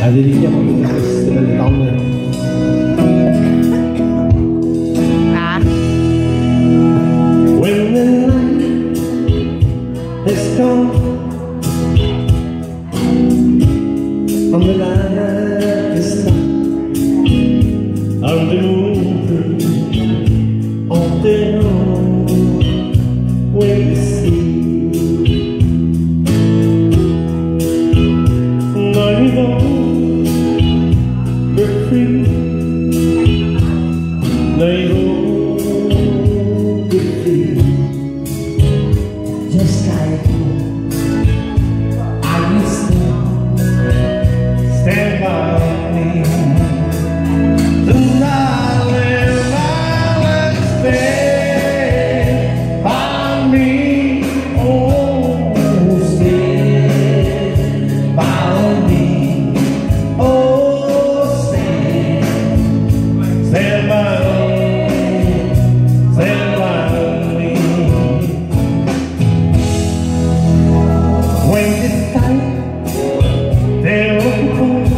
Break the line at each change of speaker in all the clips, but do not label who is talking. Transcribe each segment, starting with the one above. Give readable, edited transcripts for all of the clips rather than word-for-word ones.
La dedichiamo a queste delle donne. When the night has come and the light is dark and the moon of the north will see. Now you know you're free. Now you know you're free. Just like I used to stand by me. Darling, stand by me. Oh, stand by me. Oh, stand by me. Stand by me. When it's time, they're open.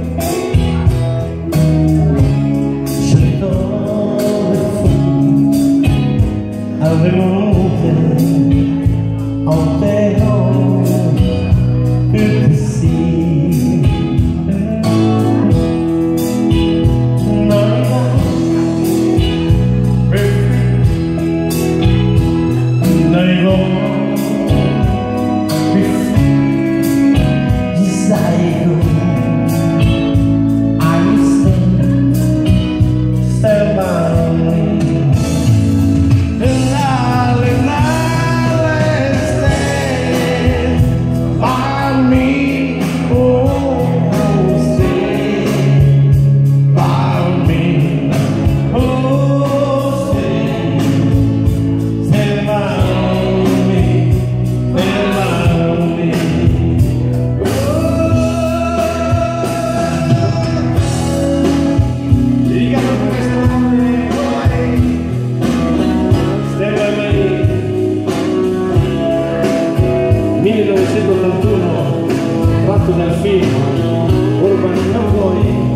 Should all the food have been open on their own to see. Now tratto dal film Urban Cowboy.